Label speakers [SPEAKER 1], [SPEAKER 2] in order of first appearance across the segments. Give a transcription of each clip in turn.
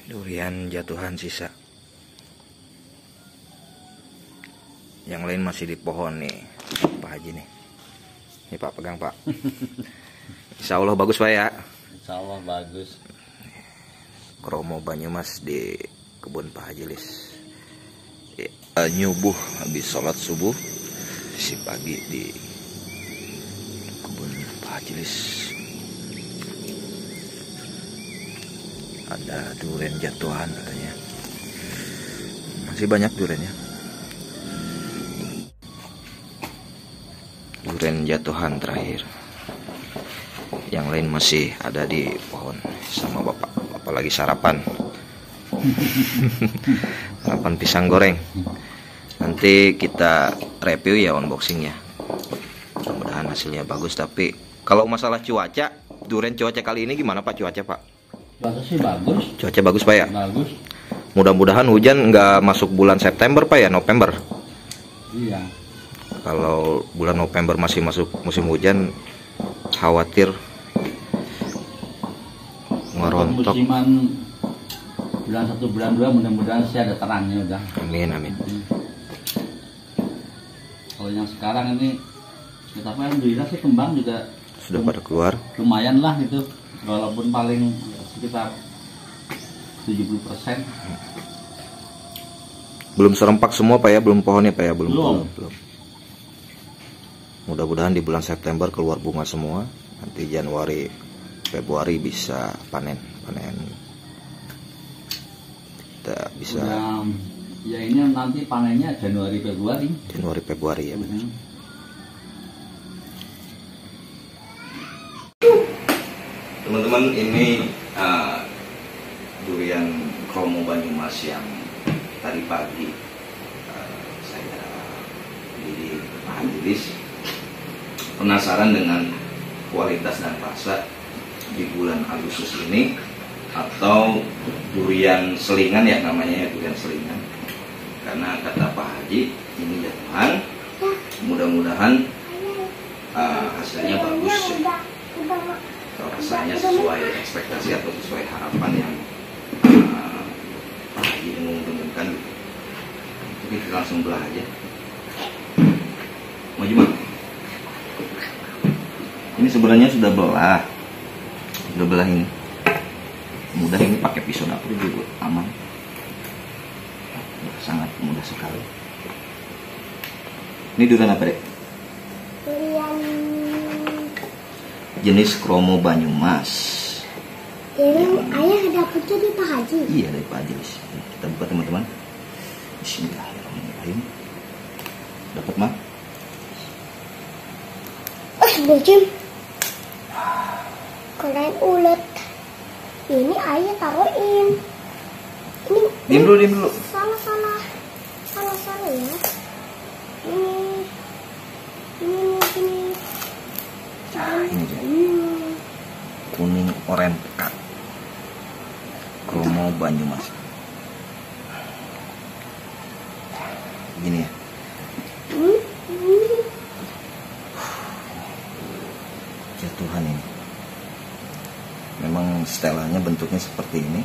[SPEAKER 1] Durian jatuhan sisa. Yang lain masih di pohon nih, Pak Haji nih. Ini Pak, pegang Pak. Insya Allah bagus Pak ya.
[SPEAKER 2] Insya Allah bagus.
[SPEAKER 1] Kromo Banyumas di kebun Pak Haji Lis. Nyubuh habis sholat subuh si pagi di kebun Pak Haji Lis. Ada durian jatuhan katanya. Masih banyak duriannya. Durian jatuhan terakhir. Yang lain masih ada di pohon sama bapak. Bapak lagi sarapan. Sarapan pisang goreng. Nanti kita review ya, unboxing ya. Mudah-mudahan hasilnya bagus. Tapi kalau masalah cuaca, durian cuaca kali ini gimana Pak cuaca Pak?
[SPEAKER 2] Cuaca sih bagus.
[SPEAKER 1] Cuaca bagus Pak ya?
[SPEAKER 2] Bagus.
[SPEAKER 1] Mudah-mudahan hujan nggak masuk bulan September Pak ya, November.
[SPEAKER 2] Iya.
[SPEAKER 1] Kalau bulan November masih masuk musim hujan, khawatir ngerontok.
[SPEAKER 2] Musiman bulan 1 bulan 2 mudah-mudahan sih ada terangnya udah.
[SPEAKER 1] Amin amin.
[SPEAKER 2] Kalau yang sekarang ini, kita alhamdulillah sih kembang juga
[SPEAKER 1] Sudah pada keluar.
[SPEAKER 2] lumayan lah gitu, walaupun paling sekitar 70%.
[SPEAKER 1] Belum serempak semua Pak ya, belum pohonnya Pak ya, belum.
[SPEAKER 2] Belum.
[SPEAKER 1] Mudah-mudahan di bulan September keluar bunga semua. Nanti Januari, Februari bisa panen. Kita bisa.
[SPEAKER 2] Udah, ya ini nanti panennya Januari Februari.
[SPEAKER 1] Ya benar. Teman-teman, ini durian Kromo Banyumas yang tadi pagi saya beli di Pak Haji Lis. Penasaran dengan kualitas dan rasa di bulan Agustus ini, atau durian selingan ya namanya ya, durian selingan. Karena kata Pak Haji ini jatuhan, mudah-mudahan hasilnya bagus ya. Rasanya sesuai ekspektasi atau sesuai harapan yang Pak Haji mengumumkan. Jadi kita langsung belah aja. Mau gimana? Ini sebenarnya sudah belah ini. Mudah ini pakai pisau dapur juga aman. Sangat mudah sekali. Ini durian apa dek?
[SPEAKER 3] Durian
[SPEAKER 1] Jenis Kromo Banyumas.
[SPEAKER 3] ayah dapetnya di Pak Haji.
[SPEAKER 1] Iya dari Pak Haji. Kita buka teman-teman. Bismillahirrahmanirrahim. Dapat mah?
[SPEAKER 3] Bocim. Keren ulet. Ini ayah taruhin. Ini.
[SPEAKER 1] Diam dulu.
[SPEAKER 3] Sana ya. Ini.
[SPEAKER 1] Nah, ini dia. Kuning oranye pekat. Kromo Banyumas. Gini ya. Jatuhan ini. Memang setelannya bentuknya seperti ini.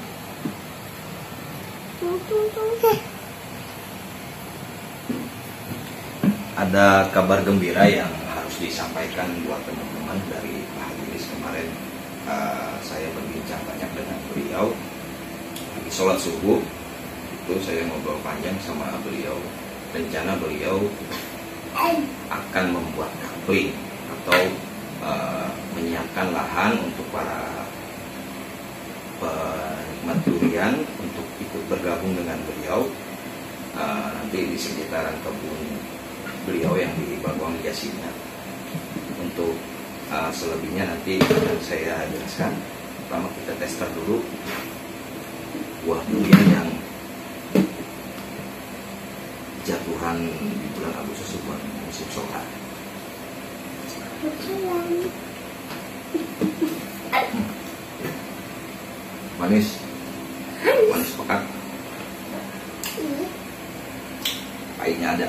[SPEAKER 1] Ada kabar gembira yang harus disampaikan buat teman-teman dari Pak Haji Lis kemarin. Saya berbincang banyak dengan beliau lagi sholat subuh. Itu saya ngobrol panjang sama beliau. Rencana beliau akan membuat kapling atau menyiapkan lahan untuk para penikmat durian untuk ikut bergabung dengan beliau nanti di sekitaran kebun beliau yang di Bawang Jasina. Untuk selebihnya nanti akan saya jelaskan. Pertama kita tester dulu buah durian yang jatuhan di bulan Agustus buat musim sholat. Manis pekat. Pahitnya ada.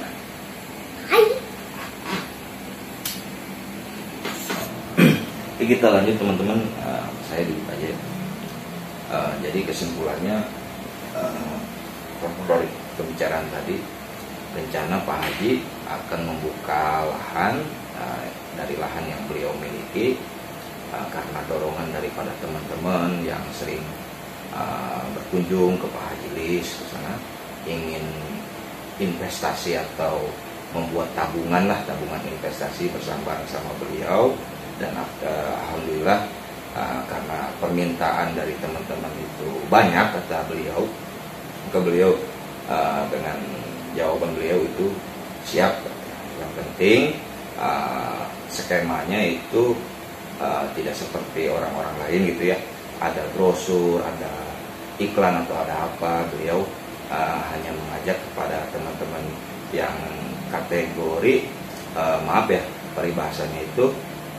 [SPEAKER 1] Oke, kita lanjut teman-teman. Saya duduk aja. Jadi kesimpulannya dari pembicaraan tadi, rencana Pak Haji akan membuka lahan dari lahan yang beliau miliki, karena dorongan daripada teman-teman yang sering berkunjung ke Pak Haji Lis ke sana, ingin investasi atau membuat tabungan investasi bersama beliau. Dan alhamdulillah karena permintaan dari teman-teman itu banyak, kata beliau, dengan jawaban beliau itu siap. Yang penting skemanya itu tidak seperti orang-orang lain gitu ya, ada brosur, ada iklan atau ada apa. Beliau hanya mengajak kepada teman-teman yang kategori maaf ya, peribahasanya itu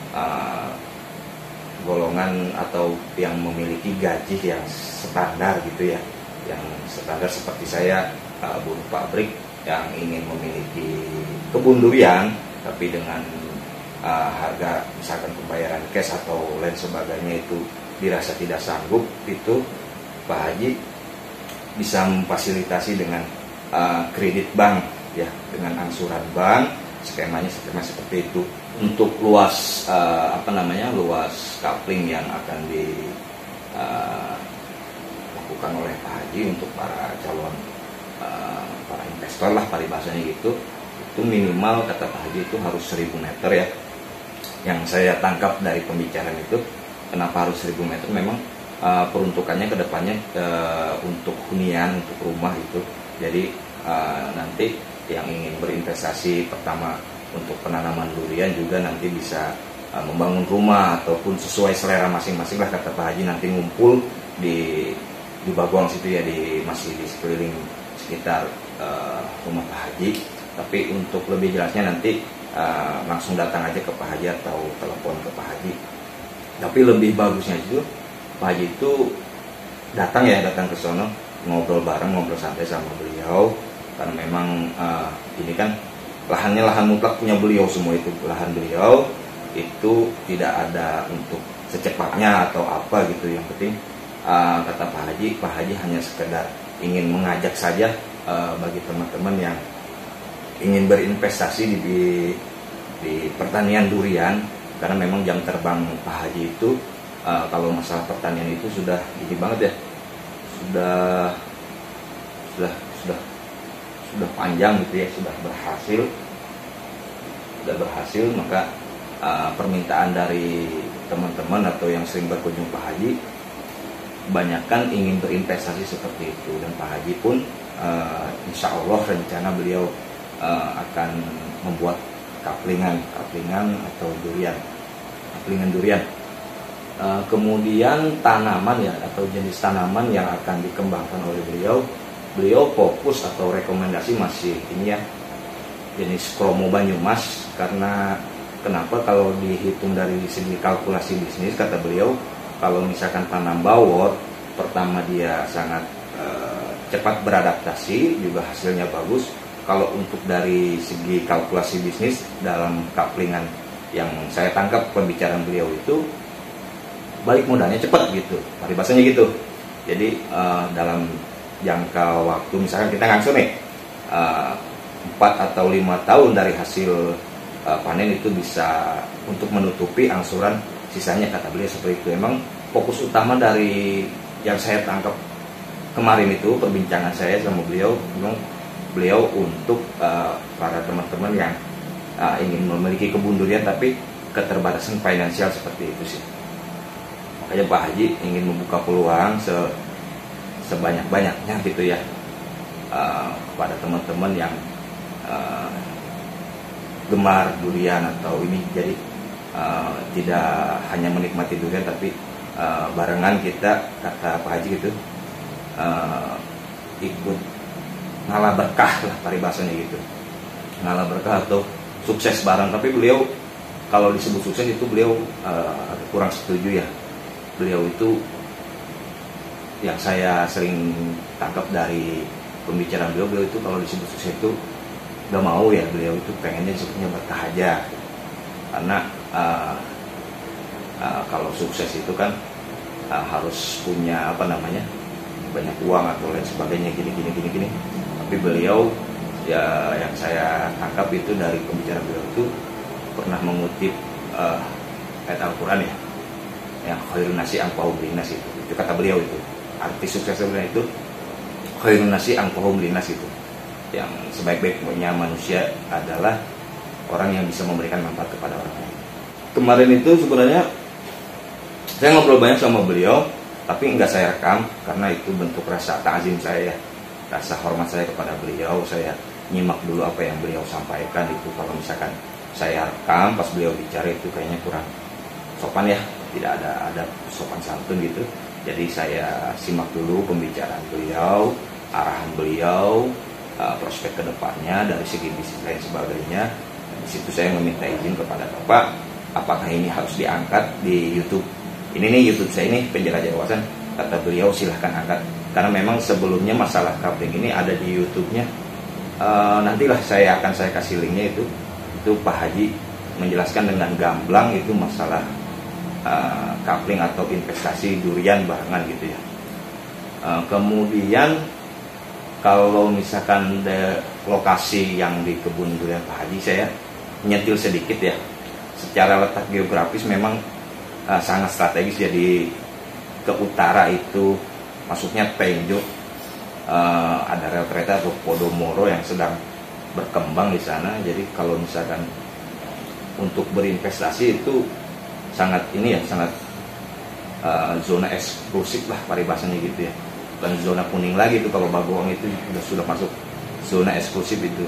[SPEAKER 1] golongan atau yang memiliki gaji yang standar gitu ya, yang standar seperti saya, buruh pabrik yang ingin memiliki kebun durian tapi dengan harga misalkan pembayaran cash atau lain sebagainya itu dirasa tidak sanggup, itu Pak Haji bisa memfasilitasi dengan kredit bank ya, dengan angsuran bank. Skema seperti itu untuk luas luas coupling yang akan dilakukan oleh Pak Haji untuk para calon para investor lah paribasanya gitu. Itu minimal kata Pak Haji itu harus 1000 meter ya. Yang saya tangkap dari pembicaraan itu, kenapa harus 1000 meter, memang peruntukannya ke depannya untuk hunian, untuk rumah itu. Jadi nanti yang ingin berinvestasi pertama untuk penanaman durian juga nanti bisa membangun rumah ataupun sesuai selera masing-masing lah kata Pak Haji, nanti ngumpul di Bagong situ ya, masih di sekeliling sekitar rumah Pak Haji. Tapi untuk lebih jelasnya nanti langsung datang aja ke Pak Haji atau telepon ke Pak Haji. Tapi lebih bagusnya itu Pak Haji itu datang ke sono, ngobrol bareng, ngobrol santai sama beliau. Karena memang ini kan lahannya lahan mutlak punya beliau semua, itu lahan beliau, itu tidak ada untuk secepatnya atau apa gitu. Yang penting kata Pak Haji hanya sekedar ingin mengajak saja bagi teman-teman yang ingin berinvestasi di pertanian durian, karena memang jam terbang Pak Haji itu kalau masalah pertanian itu sudah ini banget ya, sudah panjang gitu ya, sudah berhasil. Maka permintaan dari teman-teman atau yang sering berkunjung Pak Haji banyakkan ingin berinvestasi seperti itu. Dan Pak Haji pun insya Allah rencana beliau akan membuat kaplingan atau durian. Kemudian tanaman ya, atau jenis tanaman yang akan dikembangkan oleh beliau fokus atau rekomendasi masih ini ya, jenis kromo Banyumas. Karena kenapa, kalau dihitung dari segi kalkulasi bisnis kata beliau, kalau misalkan tanam bawor, pertama dia sangat cepat beradaptasi, juga hasilnya bagus. Kalau untuk dari segi kalkulasi bisnis dalam kaplingan yang saya tangkap pembicaraan beliau itu, balik modalnya cepat gitu, paribasanya gitu. Jadi dalam jangka waktu misalkan kita ngangsur nih 4 atau 5 tahun dari hasil panen itu bisa untuk menutupi angsuran sisanya, kata beliau seperti itu. Emang fokus utama dari yang saya tangkap kemarin itu perbincangan saya sama beliau, memang beliau untuk para teman-teman yang ingin memiliki kebun durian tapi keterbatasan finansial seperti itu sih. Makanya Pak Haji ingin membuka peluang sebanyak-banyaknya gitu ya kepada teman-teman yang gemar durian atau ini. Jadi tidak hanya menikmati durian tapi barengan kita, kata Pak Haji gitu, ikut ngalah berkah lah paribasanya gitu, ngalah berkah atau sukses bareng. Tapi beliau kalau disebut sukses itu beliau kurang setuju ya. Beliau itu yang saya sering tangkap dari pembicaraan beliau itu kalau disebut sukses itu gak mau ya. Beliau itu pengennya disebutnya berkah aja, karena kalau sukses itu kan harus punya banyak uang atau lain sebagainya gini. Tapi beliau ya yang saya tangkap itu dari pembicaraan beliau itu pernah mengutip ayat Al-Quran ya, yang khairun nasi anfa'uhum linnas itu kata beliau itu. Arti sukses sebenarnya itu khairun nasi anfa'uhum linnas itu. Yang sebaik-baiknya manusia adalah orang yang bisa memberikan manfaat kepada orang lain. Kemarin itu sebenarnya saya ngobrol banyak sama beliau, tapi nggak saya rekam karena itu bentuk rasa ta'zim saya, rasa hormat saya kepada beliau. Saya nyimak dulu apa yang beliau sampaikan itu. Kalau misalkan saya rekam pas beliau bicara itu kayaknya kurang sopan ya, tidak ada sopan santun gitu. Jadi saya simak dulu pembicaraan beliau, arahan beliau, prospek kedepannya dari segi bisnis lain sebagainya. Di situ saya meminta izin kepada Bapak, apakah ini harus diangkat di YouTube? Ini nih YouTube saya ini Penjelajah Wawasan. Kata beliau silahkan angkat, karena memang sebelumnya masalah coupling ini ada di YouTube-nya. Nantilah saya kasih linknya itu Pak Haji menjelaskan dengan gamblang itu masalah coupling atau investasi durian barengan gitu ya. Kemudian kalau misalkan lokasi yang di kebun durian Pak Haji, saya nyentil sedikit ya. Secara letak geografis memang sangat strategis. Jadi ke utara itu maksudnya Tenjo, ada rel kereta atau Podomoro yang sedang berkembang di sana. Jadi kalau misalkan untuk berinvestasi itu sangat zona eksklusif lah paribasanya gitu ya. Dan zona kuning lagi itu kalau Bagoong itu sudah masuk zona eksklusif itu.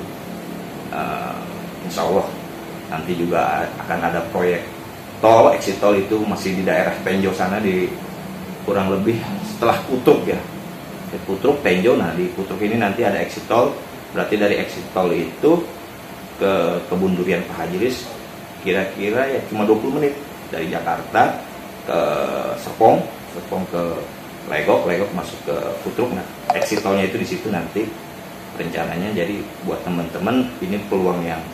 [SPEAKER 1] Insya Allah nanti juga akan ada proyek tol, exit tol itu masih di daerah Tenjo sana, di kurang lebih setelah Kutruk ya, di Kutruk Tenjo. Nah di Kutruk ini nanti ada exit tol, berarti dari exit tol itu ke kebun durian Pak Haji Lis kira-kira ya cuma 20 menit dari Jakarta ke Serpong ke Legok masuk ke Kutruk. Nah exit tolnya itu di situ nanti rencananya. Jadi buat teman-teman ini peluang yang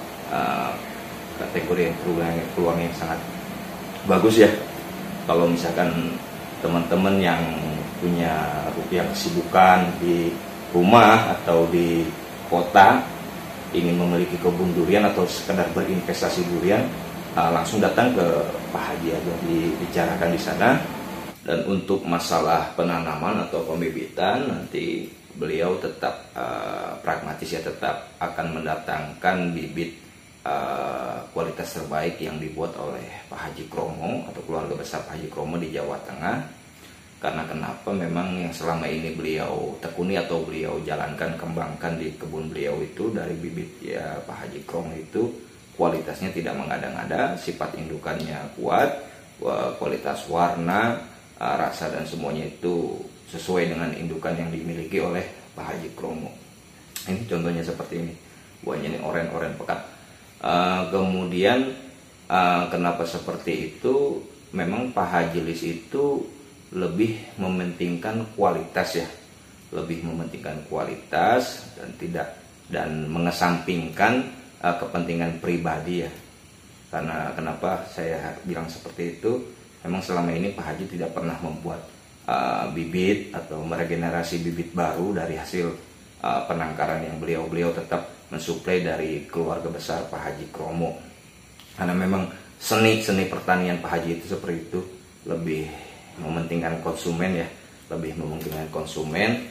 [SPEAKER 1] kategori peluang yang sangat bagus ya. Kalau misalkan teman-teman yang punya kesibukan di rumah atau di kota ingin memiliki kebun durian atau sekedar berinvestasi durian, langsung datang ke Pak Haji aja, dibicarakan di sana. Dan untuk masalah penanaman atau pembibitan nanti beliau tetap pragmatis ya, tetap akan mendatangkan bibit kualitas terbaik yang dibuat oleh Pak Haji Kromo atau keluarga besar Pak Haji Kromo di Jawa Tengah. Karena kenapa, memang yang selama ini beliau tekuni atau beliau jalankan, kembangkan di kebun beliau itu dari bibit ya Pak Haji Kromo itu kualitasnya tidak mengada-ngada, sifat indukannya kuat, kualitas warna, rasa dan semuanya itu sesuai dengan indukan yang dimiliki oleh Pak Haji Kromo. Ini contohnya seperti ini, buahnya ini oren pekat. Kemudian kenapa seperti itu? Memang Pak Haji Lis itu lebih mementingkan kualitas ya, lebih mementingkan kualitas dan mengesampingkan kepentingan pribadi ya. Karena kenapa saya bilang seperti itu? Memang selama ini Pak Haji tidak pernah membuat bibit atau meregenerasi bibit baru dari hasil penangkaran yang beliau tetap mensuplai dari keluarga besar Pak Haji Kromo. Karena memang seni pertanian Pak Haji itu seperti itu, lebih mementingkan konsumen ya, lebih mementingkan konsumen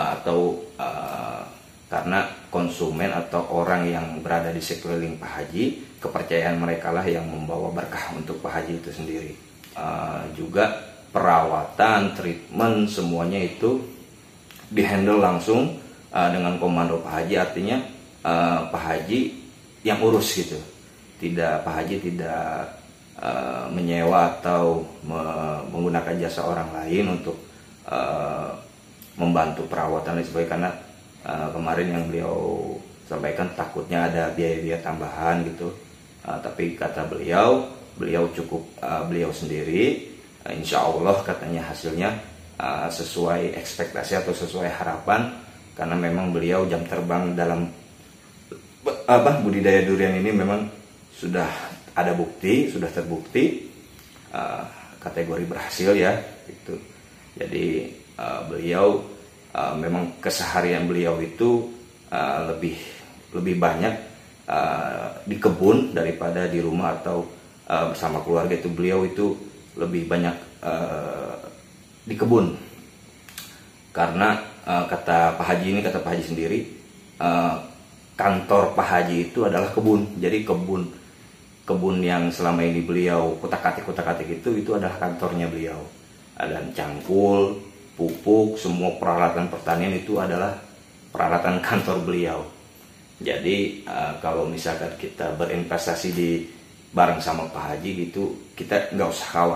[SPEAKER 1] karena konsumen atau orang yang berada di sekeliling Pak Haji, kepercayaan mereka lah yang membawa berkah untuk Pak Haji itu sendiri. Juga perawatan, treatment semuanya itu dihandle langsung dengan komando Pak Haji. Artinya Pak Haji yang urus gitu. Pak Haji tidak menyewa atau menggunakan jasa orang lain untuk membantu perawatan dan sebagainya. Karena kemarin yang beliau sampaikan takutnya ada biaya-biaya tambahan gitu. Tapi kata beliau cukup beliau sendiri. Insya Allah katanya hasilnya sesuai ekspektasi atau sesuai harapan. Karena memang beliau jam terbang dalam budidaya durian ini memang sudah ada bukti, sudah terbukti kategori berhasil ya gitu. Jadi beliau memang keseharian beliau itu lebih banyak di kebun daripada di rumah atau bersama keluarga. Itu beliau itu lebih banyak di kebun, karena kata Pak Haji sendiri, kantor Pak Haji itu adalah kebun. Jadi kebun yang selama ini beliau kutak-atik itu adalah kantornya beliau. Ada cangkul, pupuk, semua peralatan pertanian itu adalah peralatan kantor beliau. Jadi kalau misalkan kita berinvestasi bareng sama Pak Haji gitu, kita nggak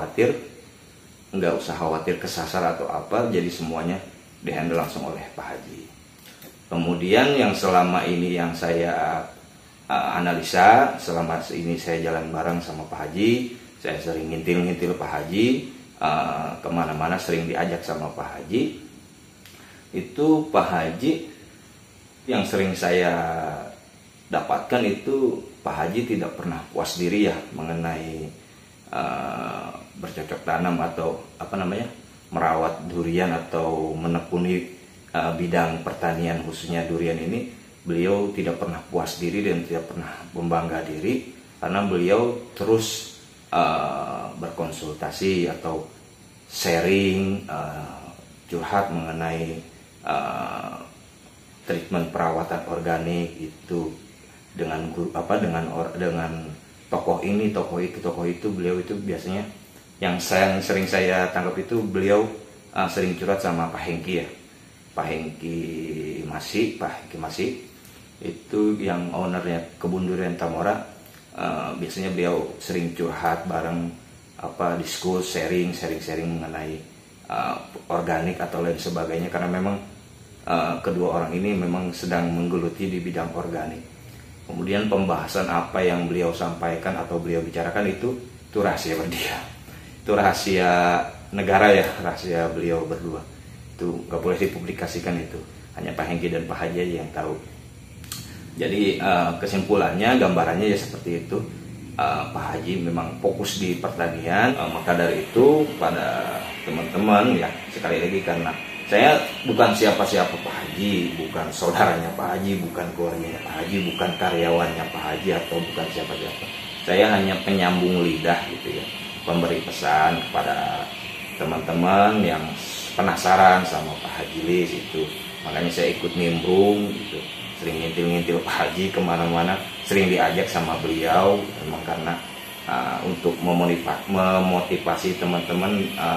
[SPEAKER 1] usah khawatir kesasar atau apa. Jadi semuanya dihandle langsung oleh Pak Haji. Kemudian yang selama ini yang saya analisa, selama ini saya jalan bareng sama Pak Haji, saya sering ngintil Pak Haji, kemana-mana sering diajak sama Pak Haji. Itu Pak Haji yang sering saya dapatkan itu, Pak Haji tidak pernah puas diri ya mengenai bercocok tanam atau merawat durian atau menekuni bidang pertanian khususnya durian ini. Beliau tidak pernah puas diri dan tidak pernah membangga diri, karena beliau terus berkonsultasi atau sharing, curhat mengenai treatment perawatan organik itu dengan tokoh ini, tokoh itu. Beliau itu biasanya yang sering saya tangkap itu, beliau sering curhat sama Pak Hengki ya, Pak Hengki Masih itu yang ownernya kebun durian Tamora. Biasanya beliau sering curhat bareng, diskus, sharing mengenai organik atau lain sebagainya, karena memang kedua orang ini memang sedang menggeluti di bidang organik. Kemudian pembahasan apa yang beliau sampaikan atau beliau bicarakan itu rahasia berdia, itu rahasia negara ya, rahasia beliau berdua, itu nggak boleh dipublikasikan. Itu hanya Pak Hengki dan Pak Haji yang tahu. Jadi kesimpulannya, gambarannya ya seperti itu. Pak Haji memang fokus di pertanian. Maka dari itu pada teman-teman ya, sekali lagi, karena saya bukan siapa-siapa Pak Haji, bukan saudaranya Pak Haji, bukan keluarganya Pak Haji, bukan karyawannya Pak Haji, atau bukan siapa-siapa. Saya hanya penyambung lidah gitu ya, pemberi pesan kepada teman-teman yang penasaran sama Pak Haji Lis itu. Makanya saya ikut nimbrung gitu, sering ngintil Pak Haji kemana-mana, sering diajak sama beliau, memang karena untuk memotivasi teman-teman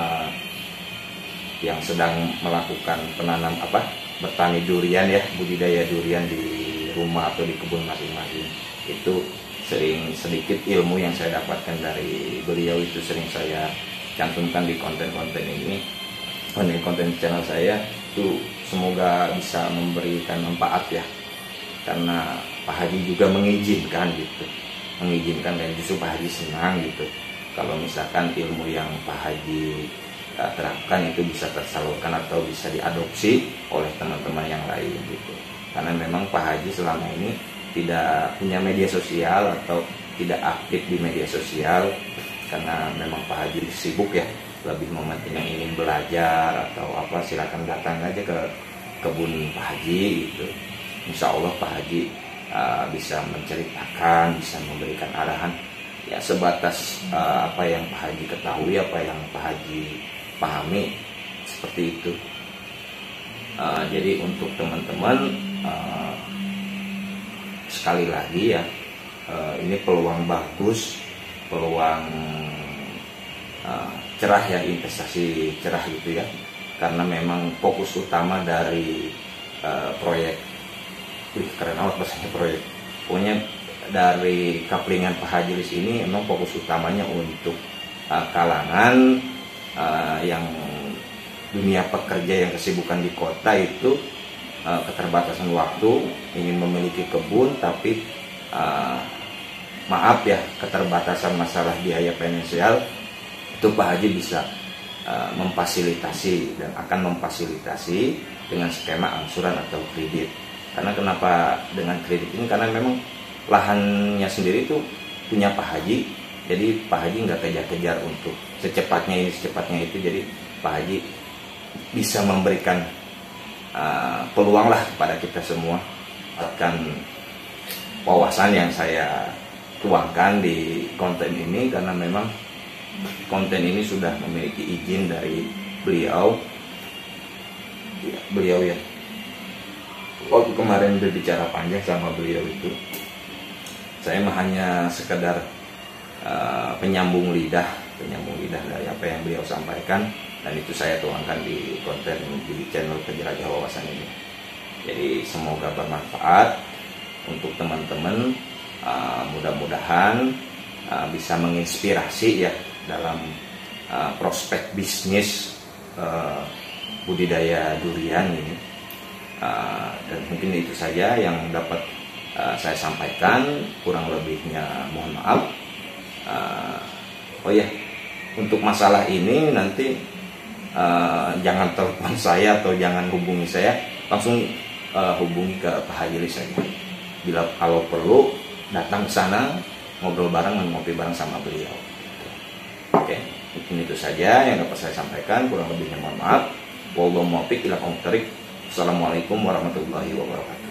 [SPEAKER 1] yang sedang melakukan bertani durian ya, budidaya durian di rumah atau di kebun masing-masing. Itu sering sedikit ilmu yang saya dapatkan dari beliau itu sering saya cantumkan di konten-konten ini, konten channel saya itu. Semoga bisa memberikan manfaat ya, karena Pak Haji juga mengizinkan dan justru Pak Haji senang gitu kalau misalkan ilmu yang Pak Haji terapkan itu bisa tersalurkan atau bisa diadopsi oleh teman-teman yang lain gitu. Karena memang Pak Haji selama ini tidak punya media sosial atau tidak aktif di media sosial, karena memang Pak Haji sibuk ya, lebih mementingkan ingin belajar atau apa, silakan datang aja ke kebun Pak Haji gitu. Insya Allah Pak Haji bisa menceritakan, bisa memberikan arahan ya sebatas apa yang Pak Haji ketahui, apa yang Pak Haji pahami, seperti itu. Jadi untuk teman-teman sekali lagi ya, ini peluang bagus, peluang cerah ya, investasi cerah gitu ya, karena memang fokus utama dari proyek, keren amat bahasanya proyek, pokoknya dari kaplingan Pak Haji Lis ini memang fokus utamanya untuk kalangan yang dunia pekerja yang kesibukan di kota itu, keterbatasan waktu, ingin memiliki kebun tapi maaf ya, keterbatasan masalah biaya finansial. Itu Pak Haji bisa memfasilitasi dan akan memfasilitasi dengan skema angsuran atau kredit. Karena kenapa dengan kredit ini? Karena memang lahannya sendiri itu punya Pak Haji, jadi Pak Haji nggak kejar-kejar untuk secepatnya itu. Jadi Pak Haji bisa memberikan peluang lah kepada kita semua akan wawasan yang saya tuangkan di konten ini, karena memang konten ini sudah memiliki izin dari beliau ya. Waktu kemarin berbicara panjang sama beliau itu, saya hanya sekedar penyambung lidah dari apa yang beliau sampaikan, dan itu saya tuangkan di konten di channel Penjelajah Wawasan ini. Jadi semoga bermanfaat untuk teman-teman, mudah-mudahan bisa menginspirasi ya dalam prospek bisnis budidaya durian ini. Dan mungkin itu saja yang dapat saya sampaikan, kurang lebihnya mohon maaf. Oh ya, untuk masalah ini nanti jangan telepon saya atau jangan hubungi saya, langsung hubungi ke Pak Haji saja. Bila kalau perlu datang ke sana, ngobrol bareng, ngopi bareng sama beliau. Oke, mungkin itu saja yang dapat saya sampaikan, kurang lebihnya mohon maaf. Wallahu muwaffiq ila aqwamit thoriq. Assalamualaikum warahmatullahi wabarakatuh.